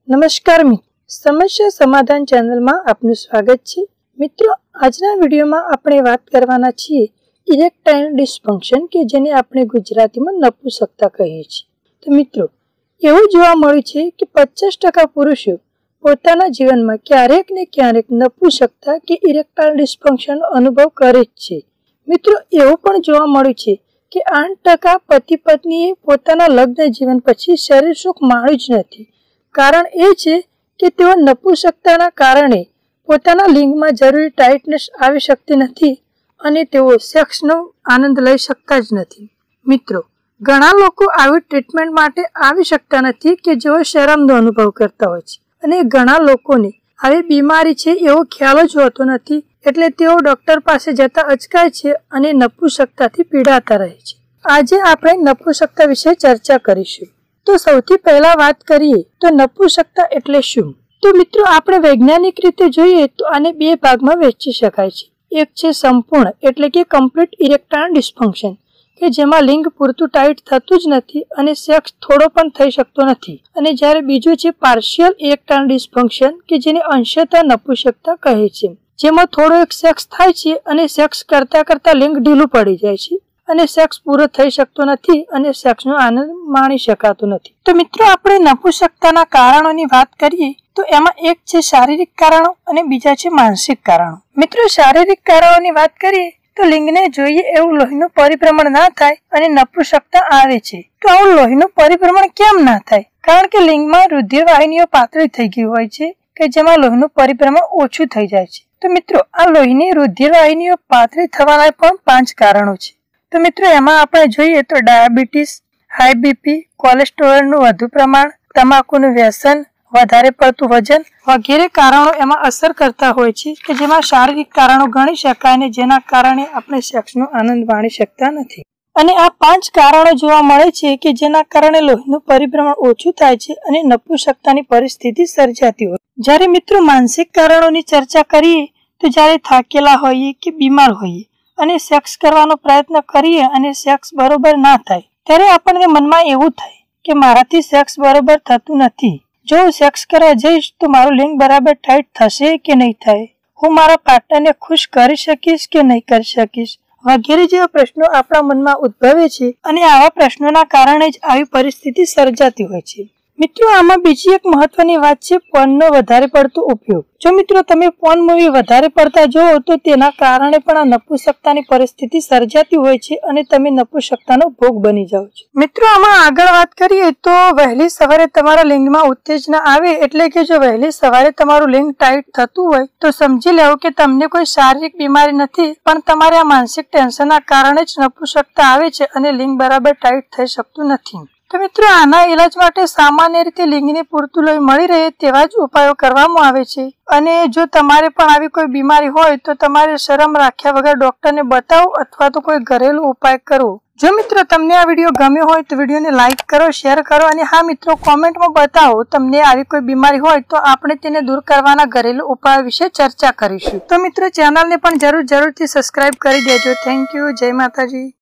નમસ્કાર મિત્રો, સમસ્યા સમાધાન ચેનલમાં આપનું સ્વાગત છે। મિત્રો, આજના વિડીયોમાં આપણે વાત કરવાના છીએ ઇરેક્ટાઇલ ડિસફંક્શન કે જેને આપણે ગુજરાતીમાં નપુંસકતા કહીએ છીએ। તો મિત્રો, એવું જોવા મળ્યું છે કે 50% પુરુષો પોતાના જીવનમાં ક્યારેક ને ક્યારેક નપુંસકતા કે ઇરેક્ટાઇલ ડિસફંક્શનનો અનુભવ કરે જ છે। મિત્રો, એવું પણ જોવા મળ્યું છે કે 8% પતિ પત્નીએ પોતાના લગ્ન જીવન પછી શરીર સુખ માણ્યું જ નથી। કારણ એ છે કે તેઓ નપુંસકતાના કારણે પોતાના લિંગમાં જરૂરી ટાઇટનેસ આવી શકતી નથી અને તેઓ સેક્સનો આનંદ લઈ શકતા જ નથી। મિત્રો, ઘણા લોકો આવી ટ્રીટમેન્ટ માટે આવી શકતા નથી કે જેઓ શરમનો અનુભવ કરતા હોય છે અને ઘણા લોકોને આવી બીમારી છે એવો ખ્યાલ જ હોતો નથી, એટલે તેઓ ડોક્ટર પાસે જતા અચકાય છે અને નપુંસકતાથી પીડાતા રહે છે। આજે આપણે નપુંસકતા વિશે ચર્ચા કરીશું। તો સૌથી પહેલા વાત કરીએ તો નપુંસકતા એટલે શું? તો મિત્રો, આપણે વૈજ્ઞાનિક રીતે જોઈએ તો આને બે ભાગમાં વહેંચી શકાય છે। એક છે સંપૂર્ણ એટલે કે કમ્પ્લીટ ઇરેક્ટાઇલ ડિસફંક્શન કે જેમાં લિંગ પૂરતું ટાઈટ થતું જ નથી અને સેક્સ થોડો પણ થઈ શકતો નથી, અને જ્યારે બીજું છે પાર્શિયલ ઇરેક્ટાઇલ ડિસફંક્શન કે જેને અંશતઃ નપુંસકતા કહે છે, જેમાં થોડો એક સેક્સ થાય છે અને સેક્સ કરતા કરતા લિંગ ઢીલું પડી જાય છે અને સેક્સ પૂરો થઈ શકતો નથી અને સેક્સનો આનંદ માણી શકાતો નથી। તો મિત્રો, આપણે નપુંસકતાના કારણોની વાત કરીએ તો એમાં એક છે શારીરિક કારણો અને બીજા છે માનસિક કારણો। મિત્રો, શારીરિક કારણોની વાત કરીએ તો લિંગને જોઈએ એવું લોહીનું પરિભ્રમણ ના થાય અને નપુંસકતા આવે છે। તો આવું લોહીનું પરિભ્રમણ કેમ ના થાય? કારણ કે લિંગમાં રુધિર વાહિનીઓ પાતળી થઈ ગઈ હોય છે કે જેમાં લોહીનું પરિભ્રમણ ઓછું થઈ જાય છે। તો મિત્રો, આ લોહીની રુધિર વાહિનીઓ પાતળી થવાના પણ 5 કારણો છે। તો મિત્રો, એમાં આપણે જોઈએ તો ડાયાબિટીસ, હાઈ બીપી, કોલેસ્ટ્રોલનું વધુ પ્રમાણ, તમાકુનું વ્યસન, વધારે પડતું વજન વગેરે કારણો એમાં અસર કરતા હોય છે કે જેમાં શારીરિક કારણો ગણી શકાય અને જેના કારણે આપણે સેક્સનો આનંદ માણી શકતા નથી। અને આ 5 કારણો જોવા મળે છે કે જેના કારણે લોહીનું પરિભ્રમણ ઓછું થાય છે અને નપુંસકતાની પરિસ્થિતિ સર્જાતી હોય। જ્યારે મિત્રો માનસિક કારણોની ચર્ચા કરીએ તો જ્યારે થાકેલા હોઈએ કે બીમાર હોઈએ અને સેક્સ કરવાનો પ્રયત્ન કરીએ અને સેક્સ બરોબર ના થાય ત્યારે આપણને મનમાં એવું થાય કે મારાથી સેક્સ બરોબર થતું નથી, જો હું સેક્સ કરવા જઈશ તો મારું લિંગ બરાબર ટાઈટ થશે કે નહીં થાય, હું મારા પાર્ટનરને ખુશ કરી શકીશ કે નહીં કરી શકીશ વગેરે જેવા પ્રશ્નો આપણા મનમાં ઉદ્ભવે છે અને આવા પ્રશ્નોના કારણે જ આવી પરિસ્થિતિ સર્જાતી હોય છે। મિત્રો, આમાં બીજી એક મહત્વની વાત છે પોર્નનો વધારે પડતો ઉપયોગ। જો મિત્રો તમે પોર્ન મૂવી વધારે પડતા જોવો તો તેના કારણે પણ આ નપુંસકતાની પરિસ્થિતિ સર્જાતી હોય છે અને તમે નપુંસકતાનો ભોગ બની જાઓ છો। મિત્રો, આમાં આગળ વાત કરીએ તો વહેલી સવારે તમારા લિંગમાં ઉત્તેજના આવે એટલે કે જો વહેલી સવારે તમારું લિંગ ટાઈટ થતું હોય તો સમજી લેવું કે તમને કોઈ શારીરિક બીમારી નથી, પણ તમારે આ માનસિક ટેન્શનના કારણે જ નપુંસકતા આવે છે અને લિંગ બરાબર ટાઈટ થઈ શકતું નથી। તો મિત્રો, આના ઇલાજ માટે સામાન્ય રીતે લિંગને પૂરતું લોહી મળી રહે તેવા જ ઉપાયો કરવામાં આવે છે અને જો તમારે પણ આવી કોઈ બીમારી હોય તો તમારે શરમ રાખ્યા વગર ડોક્ટરને બતાવો અથવા તો કોઈ ઘરેલું ઉપાય કરવો। જો મિત્રો તમને આ વિડીયો ગમ્યો હોય તો વિડીયોને લાઈક કરો, શેર કરો અને હા મિત્રો, કોમેન્ટમાં બતાવો તમને આવી કોઈ બીમારી હોય તો આપણે તેને દૂર કરવાના ઘરેલું ઉપાયો વિશે ચર્ચા કરીશું। તો મિત્રો, ચેનલને પણ જરૂરથી સબસ્ક્રાઇબ કરી દેજો। Thank you. જય માતાજી।